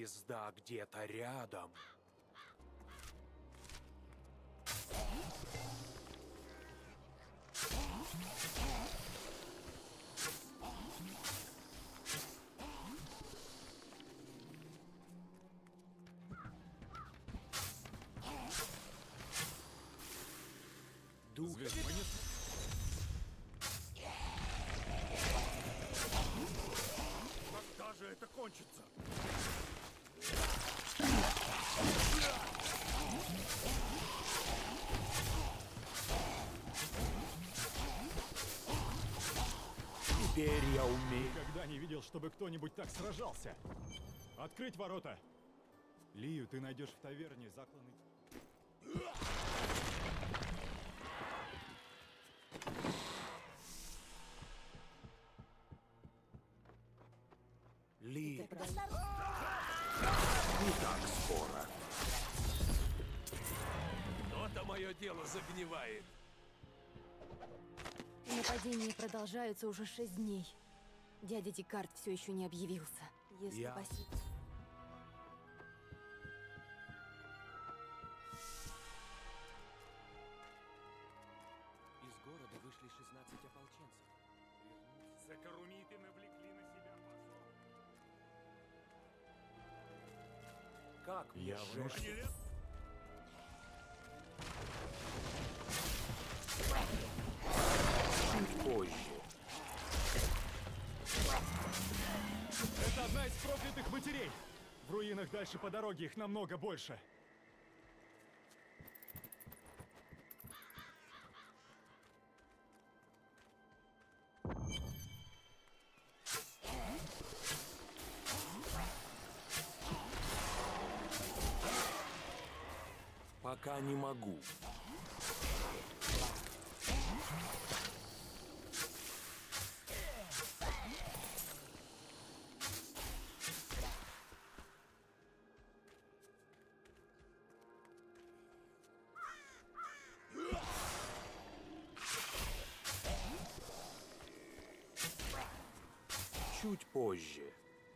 звезда где-то рядом. Дух. Когда же это кончится? Теперь я умею. Никогда не видел, чтобы кто-нибудь так сражался. Открыть ворота! Лию ты найдешь в таверне, закланный... Ли. Не так скоро. То-то мое дело загнивает. Нападения продолжаются уже 6 дней. Дядя Декарт все еще не объявился. Если Я- посетить... Из города вышли 16 ополченцев. Закарумиты навлекли на себя позор. Как мне Я жаль. вношу- Чуть позже. Это одна из проклятых матерей! В руинах дальше по дороге их намного больше. Пока не могу. Чуть позже.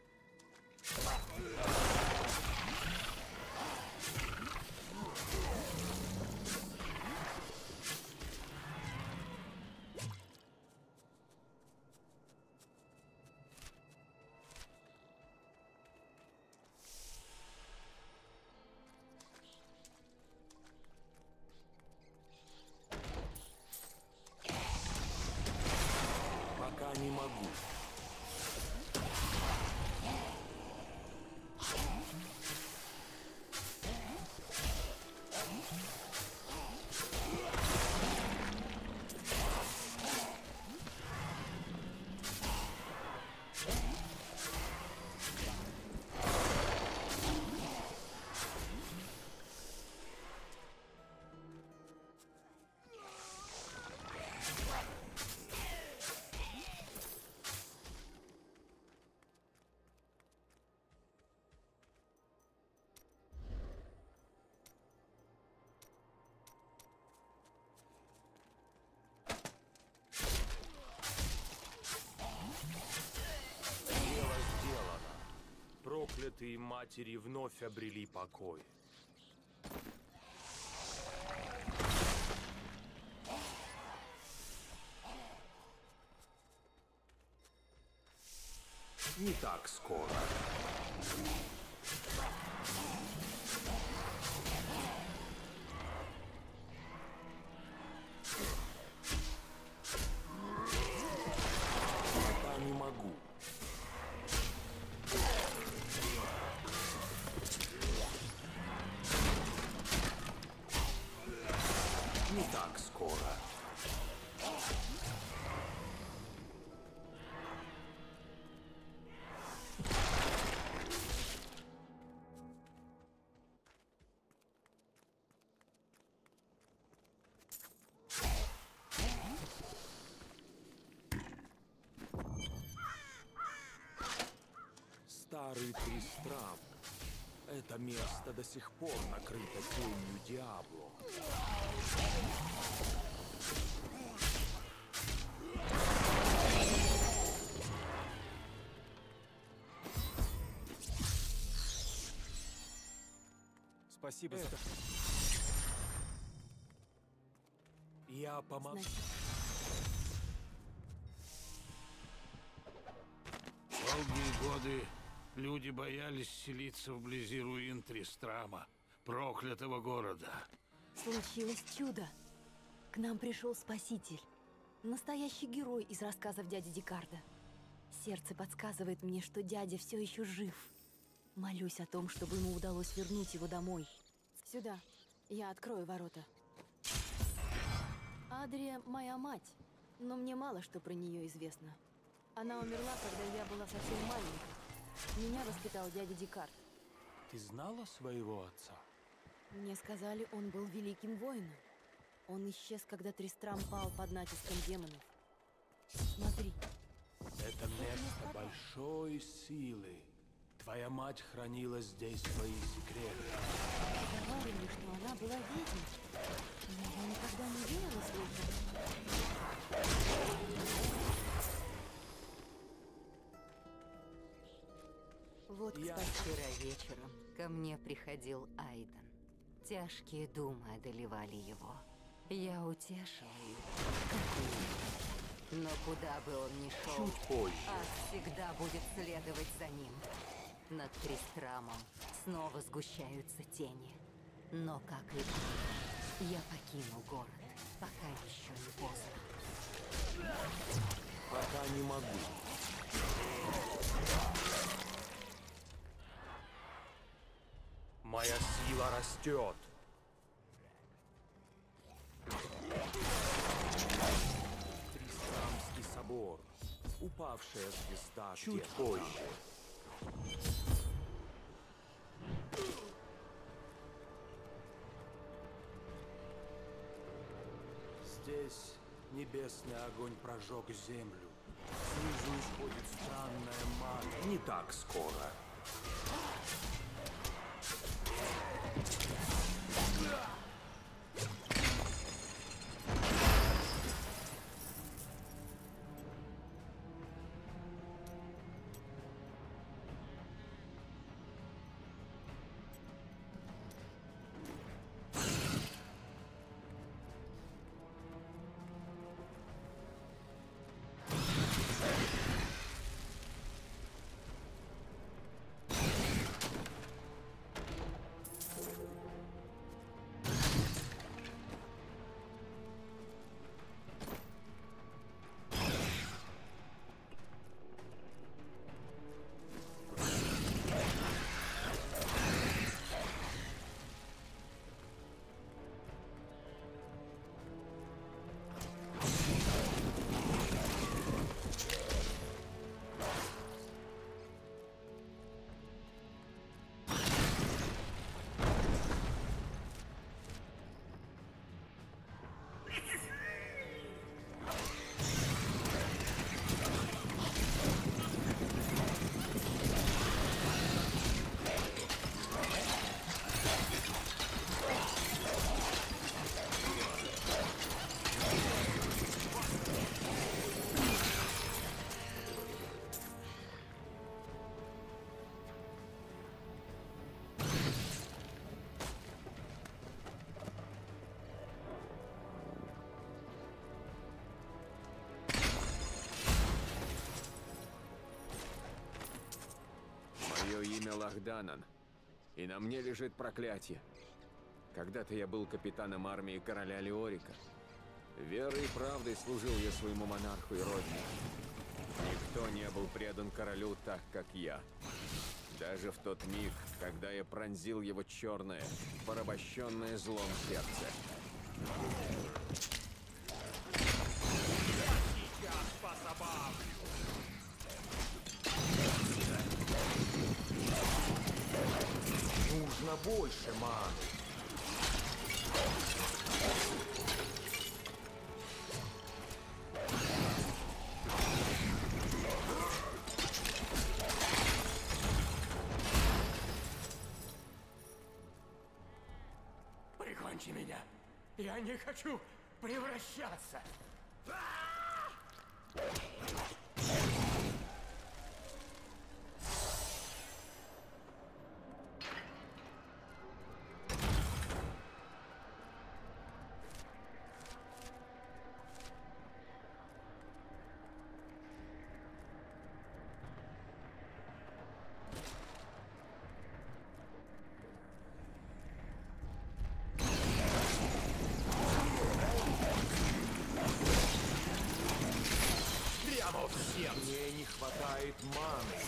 Пока не могу. Дело сделано. Проклятые матери вновь обрели покой. Не так скоро. Пока не могу. Не так скоро. Старый Тристрам. Это место до сих пор накрыто тенью Диабло. Спасибо за... Я помогу. Значит, Долгие годы люди боялись селиться вблизи руин Тристрама, проклятого города. случилось чудо. К нам пришел Спаситель. Настоящий герой из рассказов дяди Декарда. Сердце подсказывает мне, что дядя все еще жив. Молюсь о том, чтобы ему удалось вернуть его домой. Сюда. Я открою ворота. Адрия — моя мать, но мне мало что про нее известно. Она умерла, когда я была совсем маленькой. Меня воспитал дядя Декард. Ты знала своего отца? Мне сказали, он был великим воином. Он исчез, когда Тристрам пал под натиском демонов. Смотри. Это место большой силы. Твоя мать хранила здесь свои секреты. Говорили, что она была ведьмой. Но я никогда не верила слухам. Вот, кстати, Вчера вечером ко мне приходил Айден. Тяжкие думы одолевали его. Я утешила его, как умела. Но куда бы он ни шел, Чуть позже. ад всегда будет следовать за ним. Над Тристрамом снова сгущаются тени. Но, как и ты, я покину город, пока еще не поздно. Пока не могу. Моя сила растет. Тристрамский собор. Упавшая звезда. Чуть позже. Здесь небесный огонь прожег землю. Снизу исходит странная мана. Не так скоро. Мое имя Лахданан, и на мне лежит проклятие. Когда-то я был капитаном армии короля Леорика. Верой и правдой служил я своему монарху и родине. Никто не был предан королю так, как я. Даже в тот миг, когда я пронзил его черное, порабощенное злом сердце. Нужно больше маны. Прикончи меня. Я не хочу превращаться. хватает маны.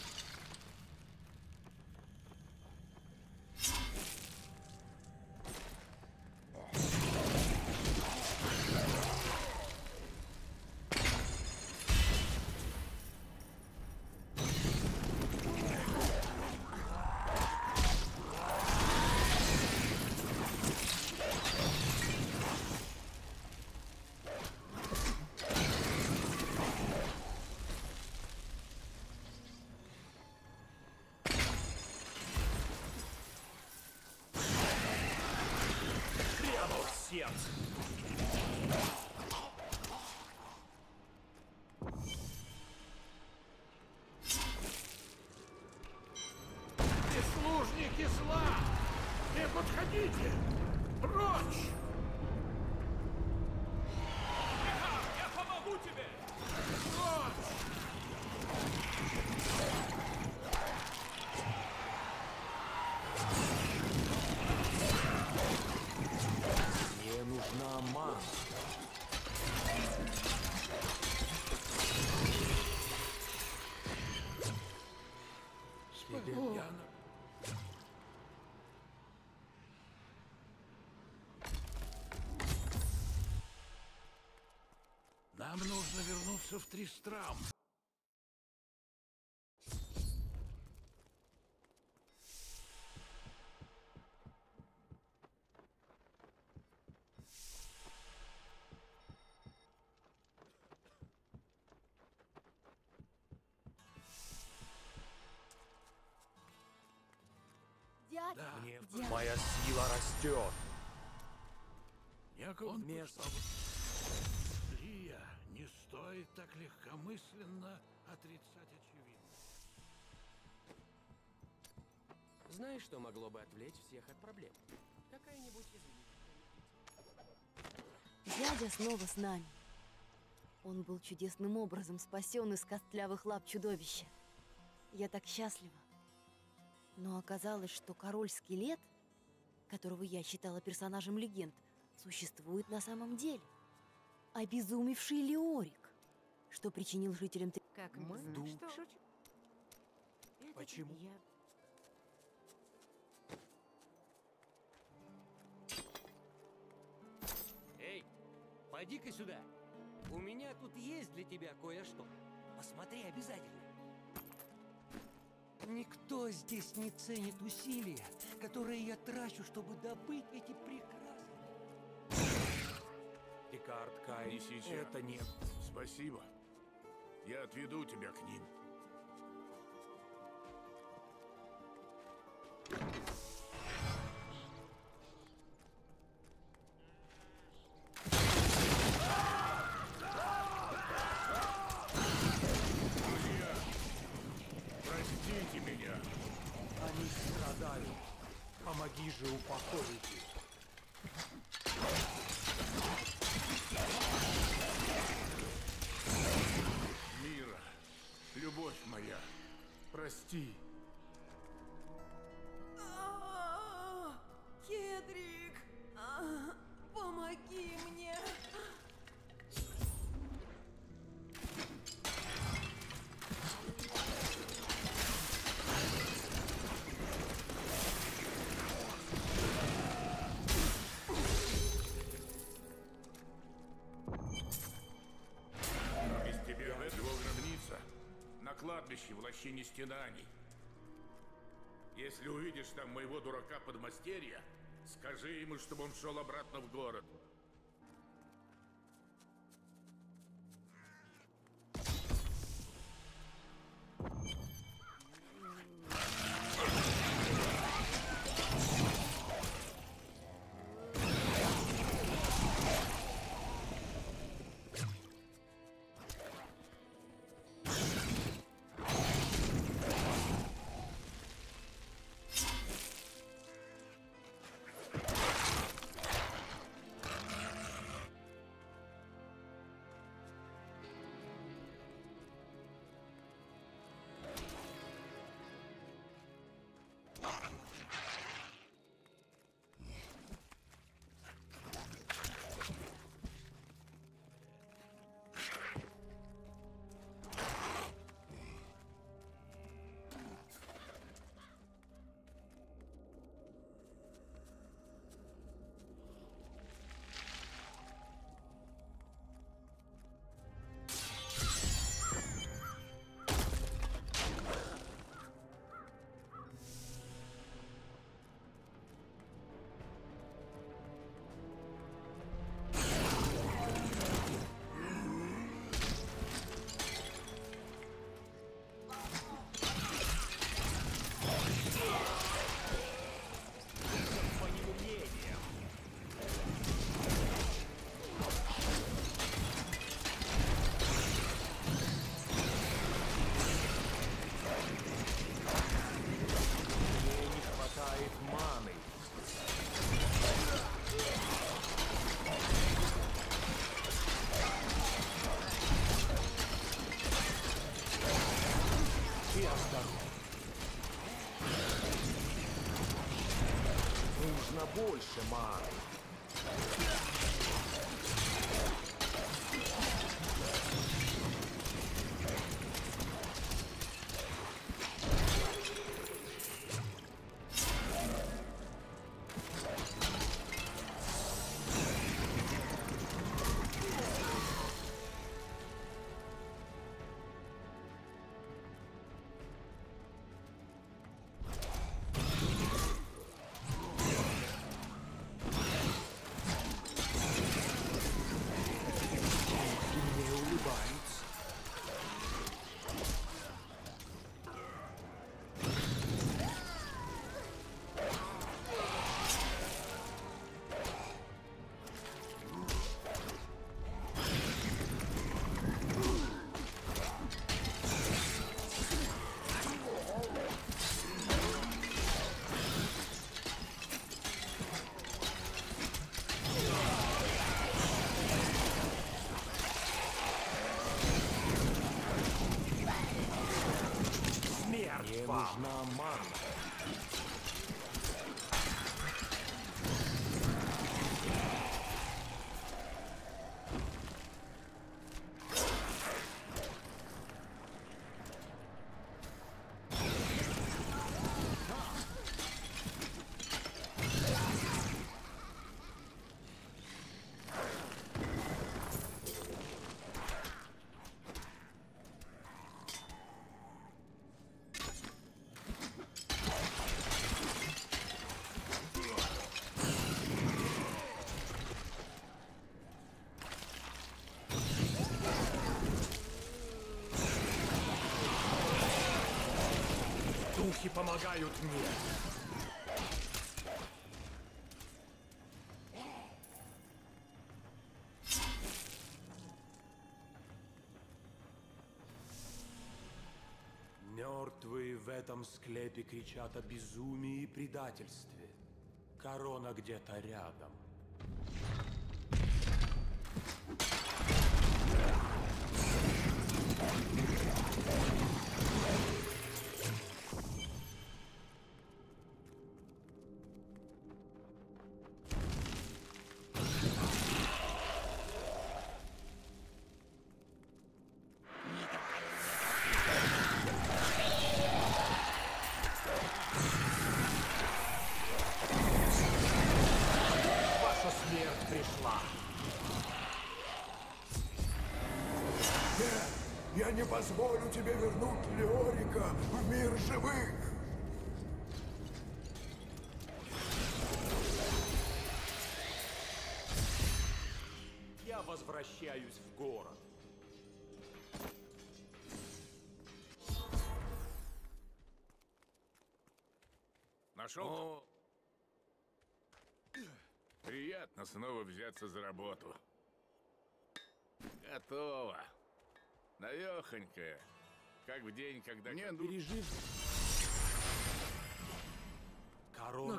Сердце. Прислужники зла! Не подходите! Прочь! Я помогу тебе! Прочь! Мне нужна мана. Яна. Нам нужно вернуться в Тристрам. Дядя, Мне дядя. моя сила растет. Яков Место. Лия, не стоит так легкомысленно отрицать очевидное. Знаешь, что могло бы отвлечь всех от проблем? Какая-нибудь Дядя снова с нами. Он был чудесным образом спасен из костлявых лап чудовища. Я так счастлива. Но оказалось, что король-скелет, которого я считала персонажем легенд, существует на самом деле. Обезумевший Леорик, что причинил жителям... Как Мы мы? что? Что? Почему? Эй, поди-ка сюда. У меня тут есть для тебя кое-что. Посмотри обязательно. Никто здесь не ценит усилия, которые я трачу, чтобы добыть эти прекрасные... Декард, Кай, Не сейчас. это нет. Спасибо. Я отведу тебя к ним. Друзья, простите меня. Они страдают. Помоги же упокоить их. Мира, любовь моя, прости. Кедрик, помоги мне. Без тебя его гробница на кладбище в лощине стенаний. Если увидишь там моего дурака подмастерья, скажи ему, чтобы он шел обратно в город. на больше, Мар. Мне нужна манна. Духи помогают мне. Мертвые в этом склепе кричат о безумии и предательстве. Корона где-то рядом. Ваша смерть пришла. Нет, я не позволю тебе вернуть Леорика в мир живых. Я возвращаюсь в город. Нашел? Приятно снова взяться за работу. Готово. Навехонькая. Как в день, когда... Не, ну... Пережив. Король.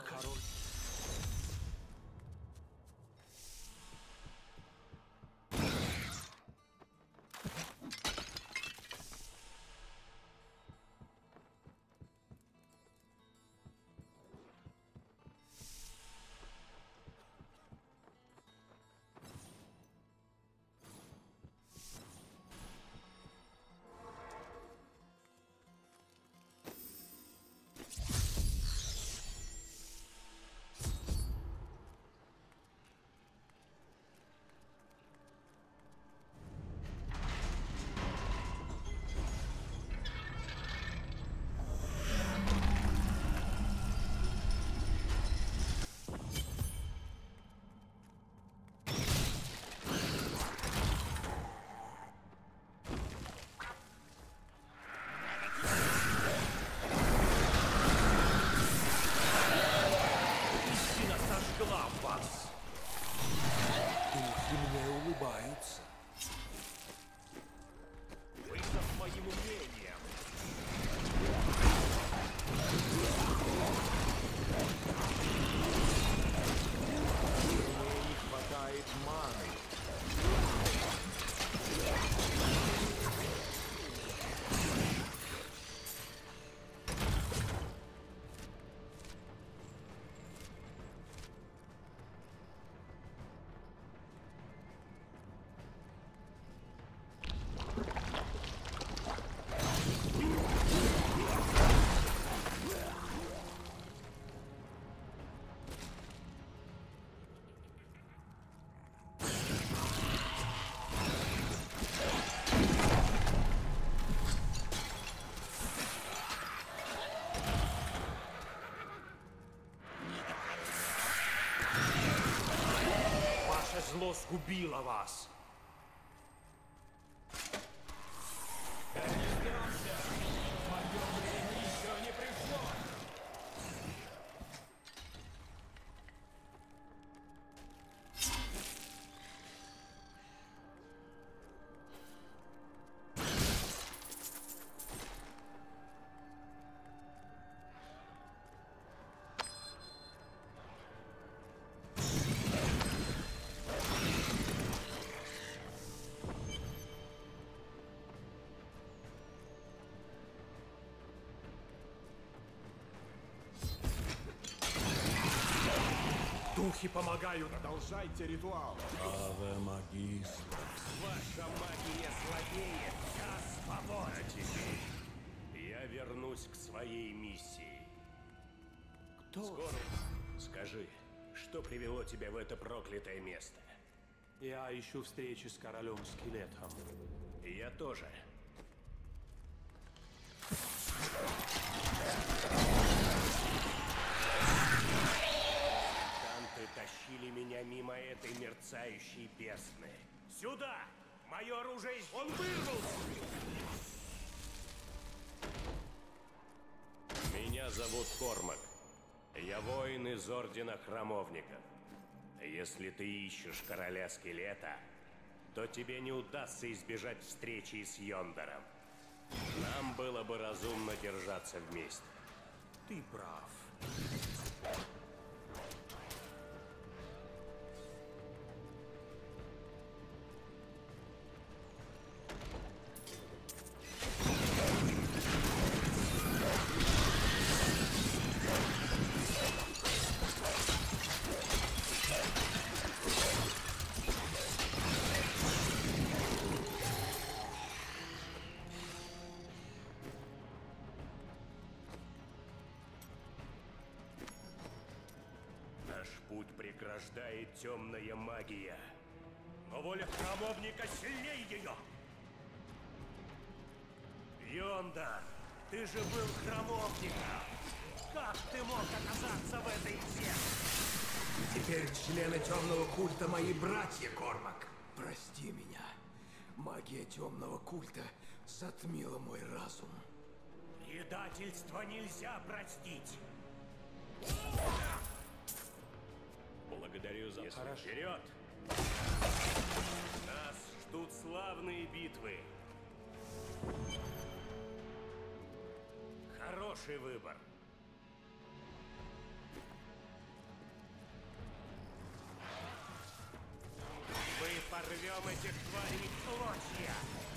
зло сгубило вас. Духи помогают. Продолжайте ритуал. Аве магистр. Ваша магия слабеет, я свободен. А теперь я вернусь к своей миссии. Кто? Скоро. Скажи, что привело тебя в это проклятое место? Я ищу встречи с королем-скелетом. И я тоже. Танты тащили меня мимо этой мерцающей бездны. Сюда! Мое оружие... Он вырвался! Меня зовут Кормак. Я воин из Ордена Храмовников. Если ты ищешь короля скелета, то тебе не удастся избежать встречи с Йондором. Нам было бы разумно держаться вместе. Ты прав. Наш путь преграждает темная магия. Но воля храмовника сильнее ее! Йондор, ты же был храмовником! Как ты мог оказаться в этой земле? Теперь члены темного культа мои братья, Кормак. Прости меня. Магия темного культа затмила мой разум. Предательство нельзя простить! Благодарю за... Хорошо. Вперед! Нас ждут славные битвы. Хороший выбор. Мы порвем этих тварей в клочья.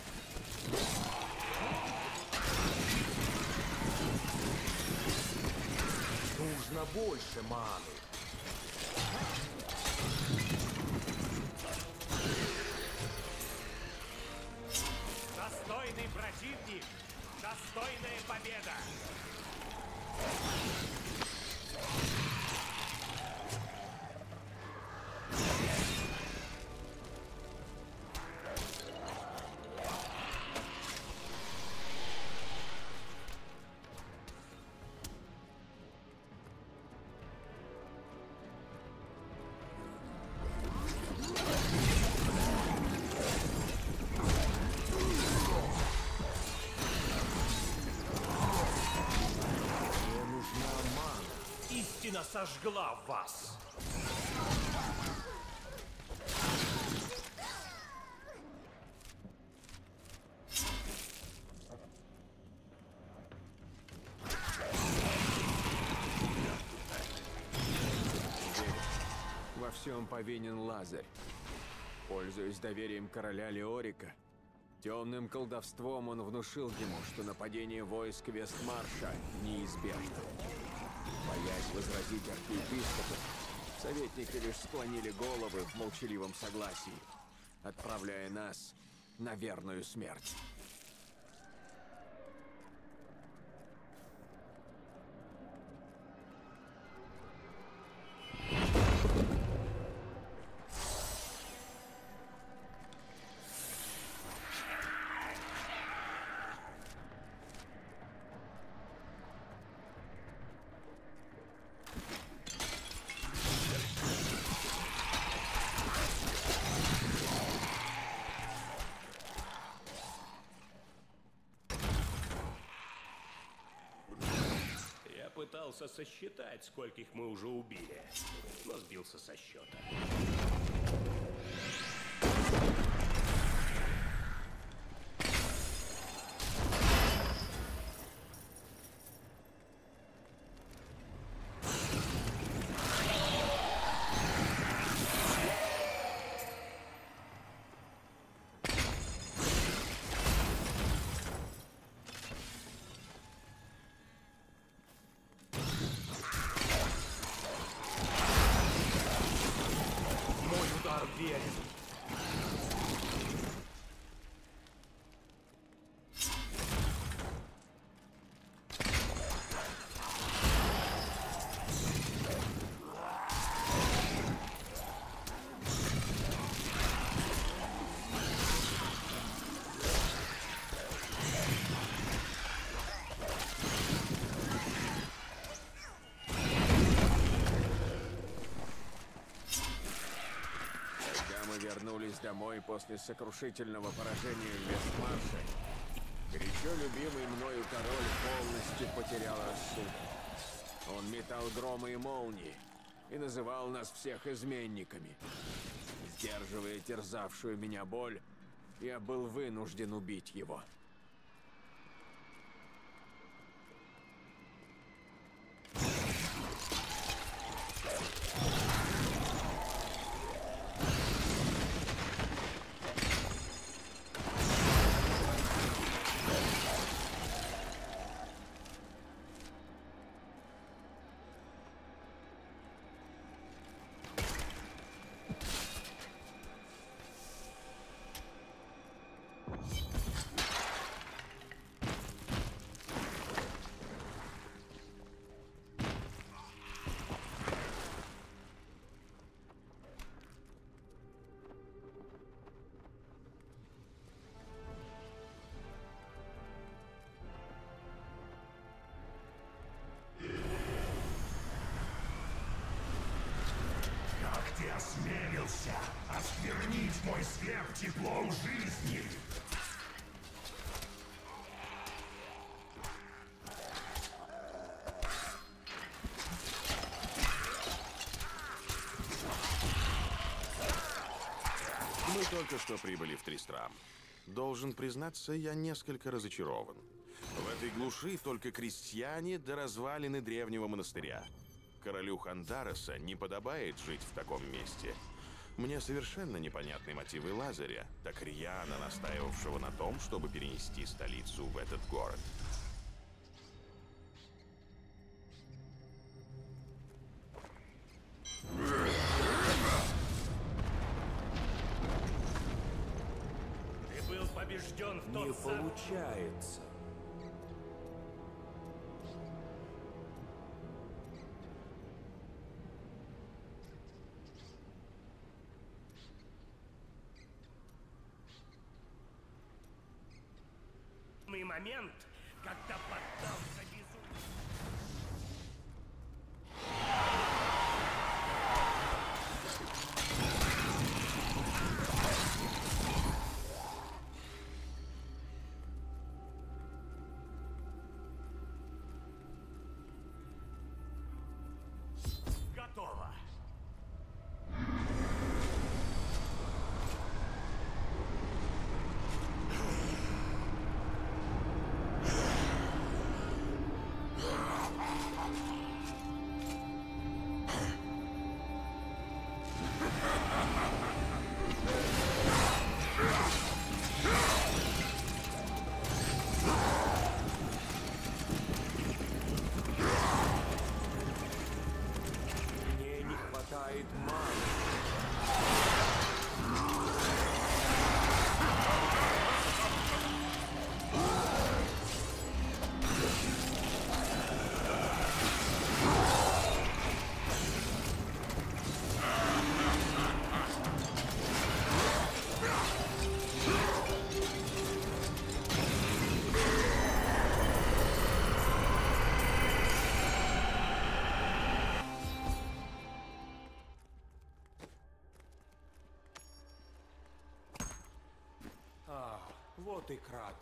Нужно больше маны. Достойный противник, достойная победа. Истина сожгла вас. Во всем повинен Лазарь. Пользуясь доверием короля Леорика, темным колдовством он внушил ему, что нападение войск Вестмарша неизбежно. Боясь возразить архиепископу, советники лишь склонили головы в молчаливом согласии, отправляя нас на верную смерть. попытался сосчитать, скольких мы уже убили, но сбился со счета. Вернулись домой после сокрушительного поражения в Вестмарше, горячо любимый мною король полностью потерял рассудок. Он метал громы и молнии и называл нас всех изменниками. Сдерживая терзавшую меня боль, я был вынужден убить его. Ты осмелился осквернить мой склеп теплом жизни. Мы только что прибыли в Тристрам. Должен признаться, я несколько разочарован. В этой глуши только крестьяне до развалины древнего монастыря. Королю Хандараса не подобает жить в таком месте. Мне совершенно непонятны мотивы Лазаря, так рьяно настаивавшего на том, чтобы перенести столицу в этот город. Ты был побежден в тот Не получается. момент, когда поддался безумию. Готово. Вот и кратер.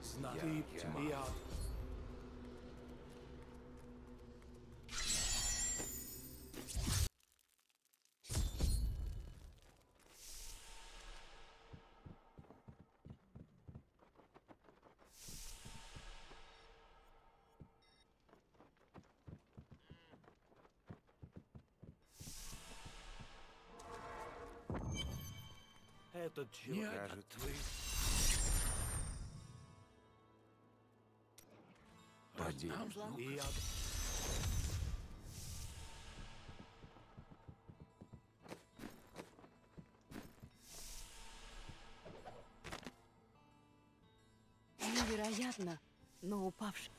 Знаю, я... Этот человек... Я... Невероятно, но упавший.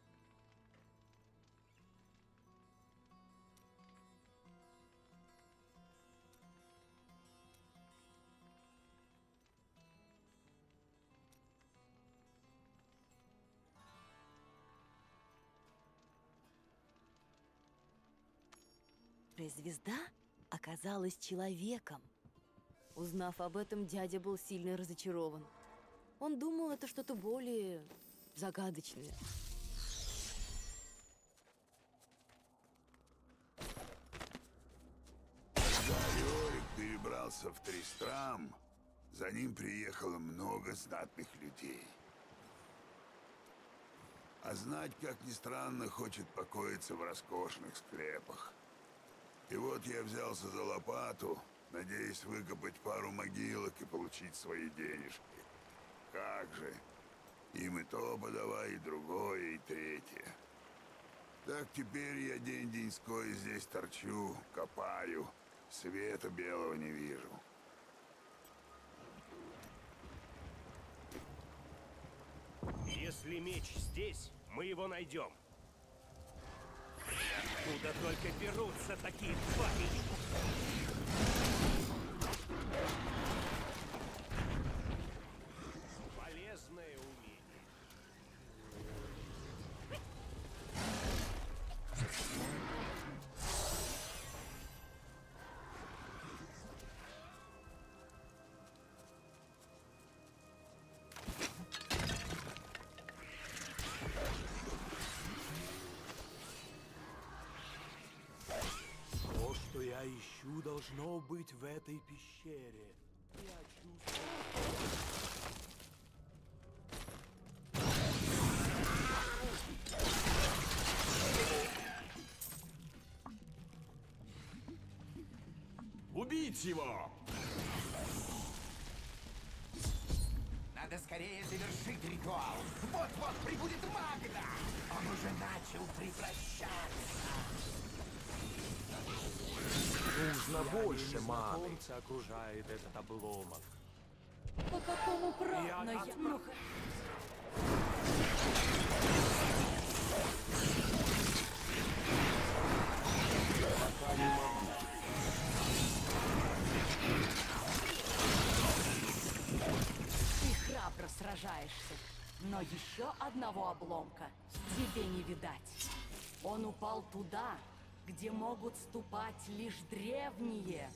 Звезда оказалась человеком. Узнав об этом, дядя был сильно разочарован. Он думал, это что-то более загадочное. Когда Леорик перебрался в Тристрам, за ним приехало много знатных людей. А знать, как ни странно, хочет покоиться в роскошных склепах. И вот я взялся за лопату, надеясь выкопать пару могилок и получить свои денежки. Как же! Им и то подавай, и другое, и третье. Так теперь я день-деньской здесь торчу, копаю, света белого не вижу. Если меч здесь, мы его найдем. И откуда только берутся такие твари? Полезное умение. То, что я ищу, должно быть в этой пещере. Я чувствую... Убить его! Надо скорее завершить ритуал. Вот-вот прибудет Магда. Он уже начал превращаться. Нужно больше маны. Незнакомца окружает этот обломок. По какому праву? Я... Пока не могу. Ты храбро сражаешься, но еще одного обломка тебе не видать. Он упал туда, где могут ступать лишь древние.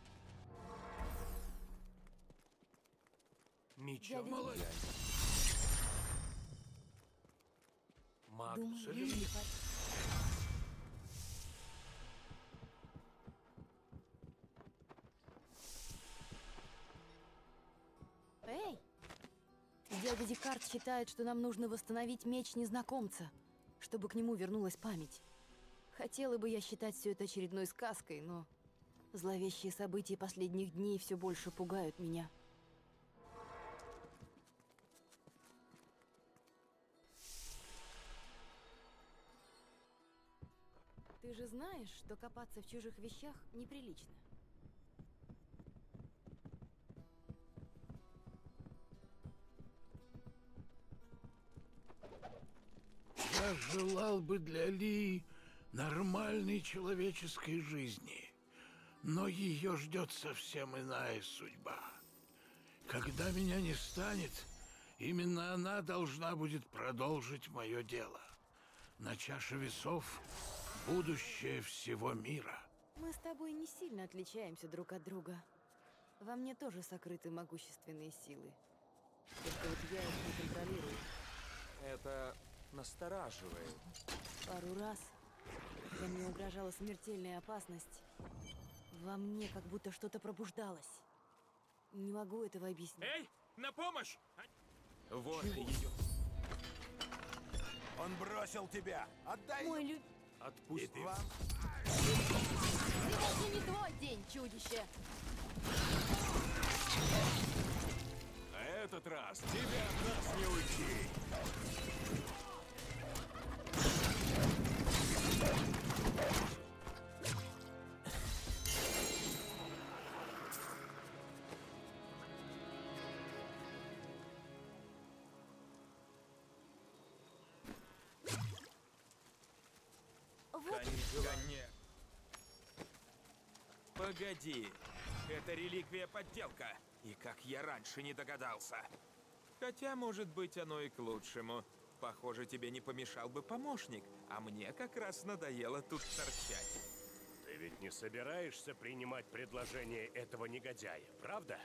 Мечом. Маг, Думаю, сожалею. не хватит. Эй! Дядя Декард считает, что нам нужно восстановить меч незнакомца, чтобы к нему вернулась память. Хотела бы я считать все это очередной сказкой, но зловещие события последних дней все больше пугают меня. Ты же знаешь, что копаться в чужих вещах неприлично. Я желал бы для Ли нормальной человеческой жизни, но ее ждет совсем иная судьба. Когда меня не станет, именно она должна будет продолжить мое дело. На чаше весов будущее всего мира. Мы с тобой не сильно отличаемся друг от друга. Во мне тоже сокрыты могущественные силы. Только вот я их не контролирую. Это настораживает. Пару раз, когда мне угрожала смертельная опасность, во мне как будто что-то пробуждалось. Не могу этого объяснить. Эй, на помощь! Вот Чего? ее. Он бросил тебя! Отдай! Мой лю... Отпусти. Сегодня не твой день, чудище! На этот раз тебе от нас не уйти. Погоди, это реликвия-подделка. И как я раньше не догадался. Хотя, может быть, оно и к лучшему. Похоже, тебе не помешал бы помощник, а мне как раз надоело тут торчать. Ты ведь не собираешься принимать предложение этого негодяя, правда?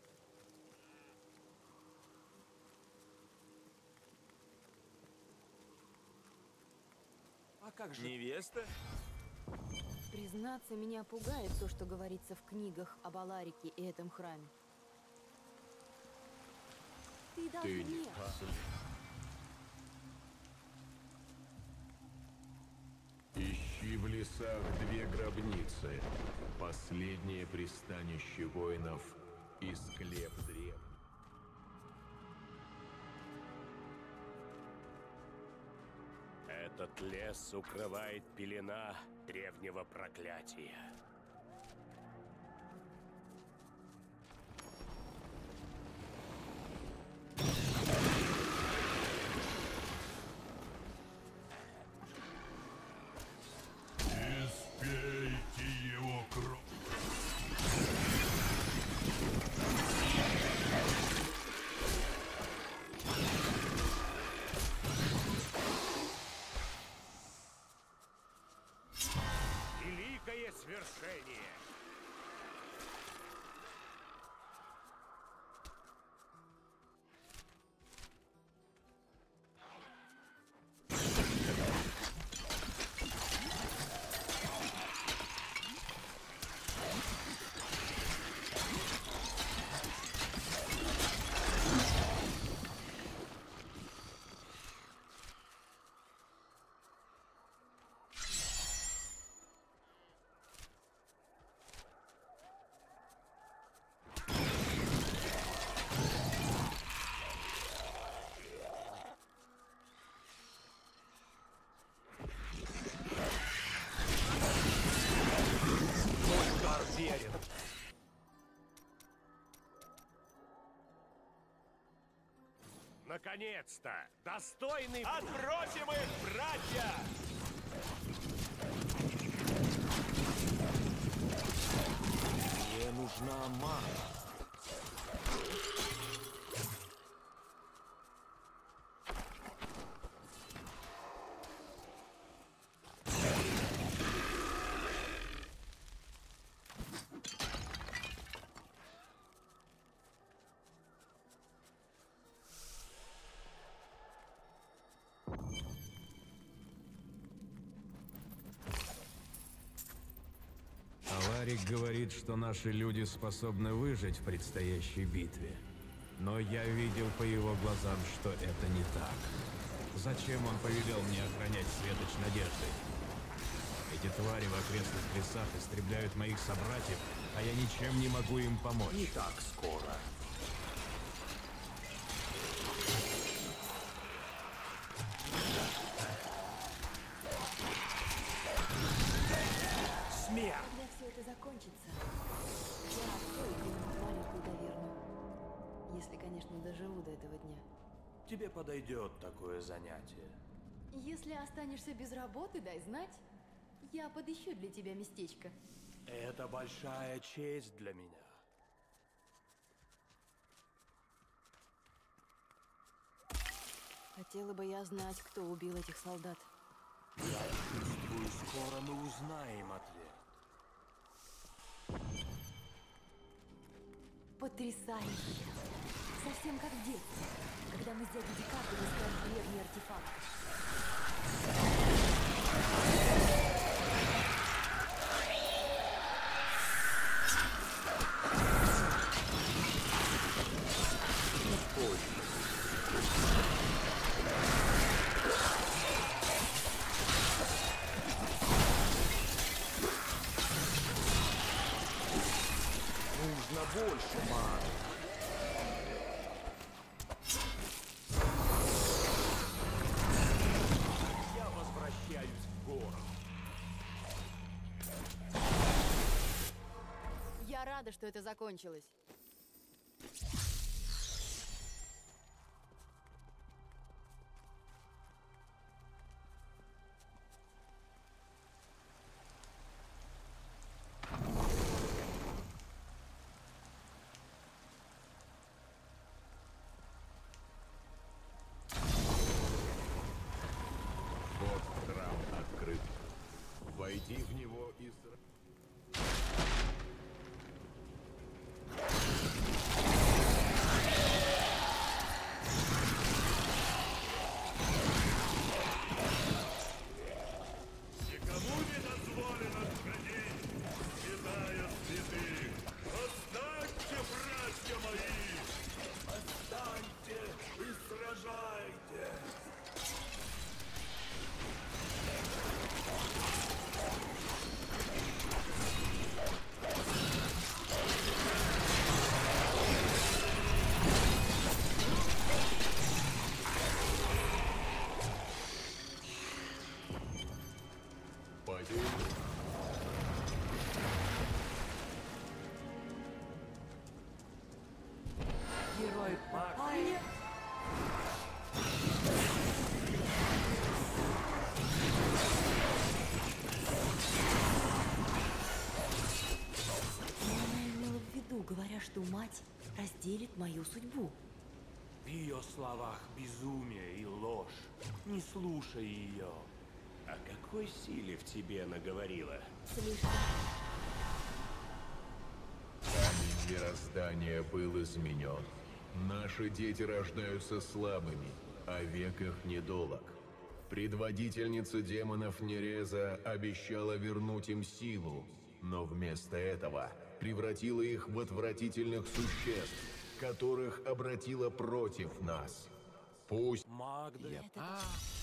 А как же... Невеста? Признаться, меня пугает то, что говорится в книгах об Аларике и этом храме. Ты даже не... Ищи в лесах 2 гробницы. Последнее пристанище воинов и склеп древ. Этот лес укрывает пелена древнего проклятия. Испейте его кровь. Великое свершение! Наконец-то! Достойный... Отбросим их, братья! Мне нужна мана. Аларик говорит, что наши люди способны выжить в предстоящей битве. Но я видел по его глазам, что это не так. Зачем он повелел мне охранять светоч надежды? Эти твари в окрестных лесах истребляют моих собратьев, а я ничем не могу им помочь. Не так скоро. Смерть! Когда все это закончится, я открою где-нибудь маленькую таверну. Если, конечно, доживу до этого дня. Тебе подойдет такое занятие. Если останешься без работы, дай знать. Я подыщу для тебя местечко. Это большая честь для меня. Хотела бы я знать, кто убил этих солдат. Я чувствую, скоро мы узнаем ответ. Потрясающе. Совсем как в детстве, когда мы с дядей Дикардом искали древний артефакт. Нужно больше маны. Я возвращаюсь в город. Я рада, что это закончилось. Вот храм открыт. Войди в него и... Никому не дозволено сходить, святая святых. Восстаньте, братья мои! Восстаньте и сражайте! Пойди. Герой Папа. Она имела в виду, говоря, что мать разделит мою судьбу. В ее словах безумие и ложь. Не слушай ее. О какой силе в тебе она говорила? Слишком. Камень мироздания был изменен. Наши дети рождаются слабыми, а век их недолог. Предводительница демонов Нереза обещала вернуть им силу, но вместо этого превратила их в отвратительных существ, которых обратила против нас. Пусть... Магда.